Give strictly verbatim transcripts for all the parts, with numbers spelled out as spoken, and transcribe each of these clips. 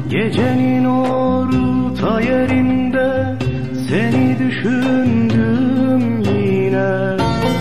Gecenin orta yerinde seni düşündüm yine.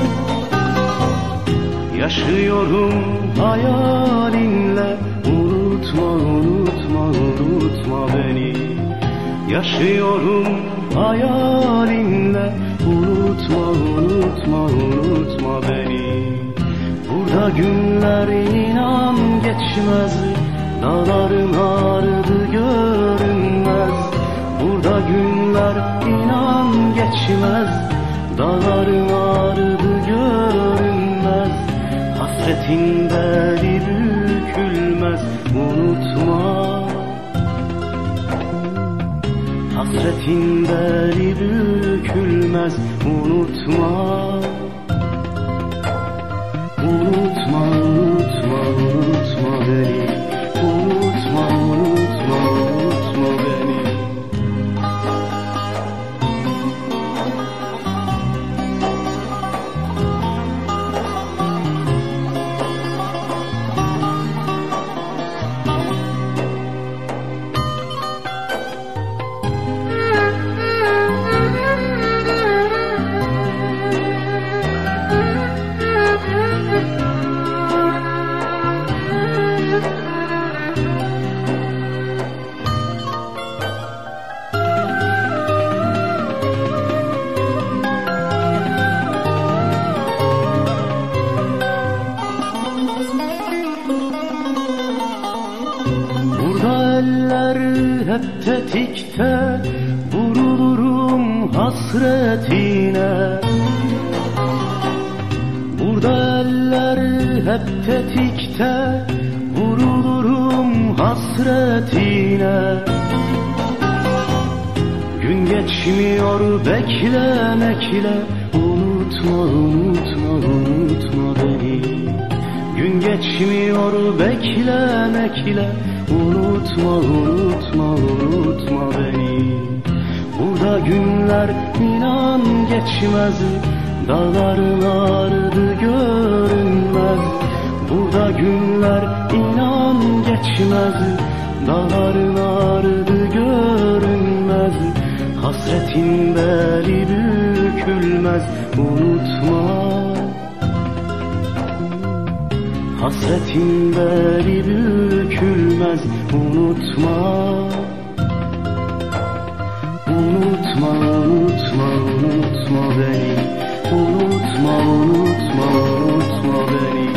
Yaşıyorum hayalinle, unutma unutma unutma beni. Yaşıyorum hayalinle, unutma unutma unutma beni. Burada günler inan geçmez, dağların ardı görünmez. Burada günler inan geçmez, dağların ardı görünmez. Hasretin beli bükülmez, unutma. Hasretin beli bükülmez, unutma. Unutma, unutma, unutma beni. Unutma, unutma, unutma beni. Eller hep tetikte, vurulurum hasretine. Burada eller hep tetikte, vurulurum hasretine. Gün geçmiyor beklemekle, unutma unutma unutma beni. Gün geçmiyor beklemekle, unutma unutma unutma beni. Burada günler inan geçmez, dağların ardı görünmez. Burada günler inan geçmez, dağların ardı görünmez. Hasretin beli bükülmez, unutma. Hasretin beli bükülmez, unutma. Unutma, unutma, unutma beni. Unutma, unutma, unutma beni.